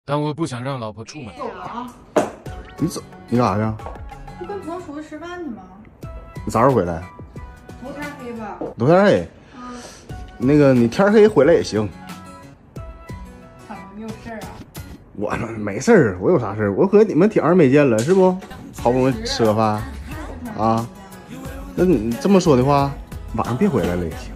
但我不想让老婆出门。 走了啊！ 你走，你干啥去？ 不跟朋友出去吃饭去吗？ 你啥时候回来？ 头天黑吧。 头天黑。那个你天黑回来也行。 他们没有事儿啊？ 我没事儿，我有啥事儿？我和你们挺长没见了，是不？好不容易吃个饭啊。那你这么说的话，晚上别回来了也行。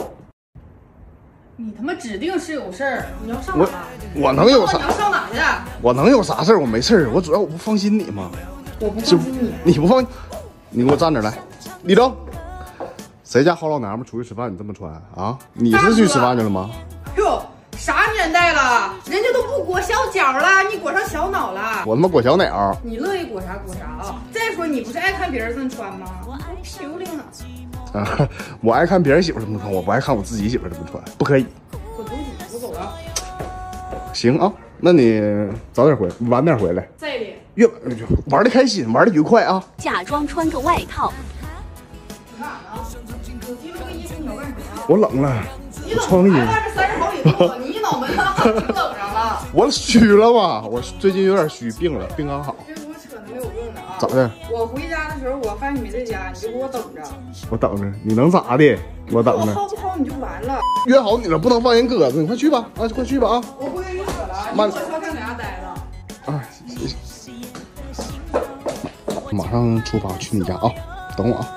你他妈指定是有事儿，你要上哪？ 我能有啥？ 你要上哪去？ 我能有啥事儿？我没事儿，我主要我不放心你嘛。 我不放心你。 你不放，你给我站着来，立正。谁家好老娘们出去吃饭你这么穿啊？你是去吃饭去了吗？ 哟，啥年代了？人家都不裹小脚了，你裹上小脑了。 我他妈裹小鸟。 你乐意裹啥裹啥啊！再说你不是爱看别人这么穿吗？我丢领呢。 啊，我爱看别人媳妇这么穿，我不爱看我自己媳妇这么穿，不可以。 滚犊子，我走了。 行啊，那你早点回，晚点回来。 在里。 越玩的开心，玩的愉快啊！ 假装穿个外套。 你干啥呢？我提了个衣服，你要干啥？ 我冷了。 你冷了？外边30好几度，你一脑门子冷上了。 我虚了吧？我最近有点虚，病了，病刚好。 别给我扯那没有用的啊！ 咋的？ 我回家的时候，我发现你没在家，你就给我等着。 我等着，你能咋的？我等着。 我薅不薅你就完了。 约好你了，不能放人鸽子，你快去吧！啊，快去吧啊！ 我不跟你扯了，你给我悄悄在家待着。 啊，马上出发去你家啊！等我啊！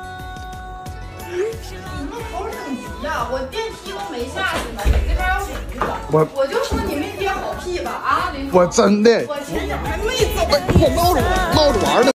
你们考试等级呀？我电梯都没下去呢，你这边要回去了。我就说你没憋好屁吧啊！ 我真的， 我前脚还没走， 我闹着玩呢。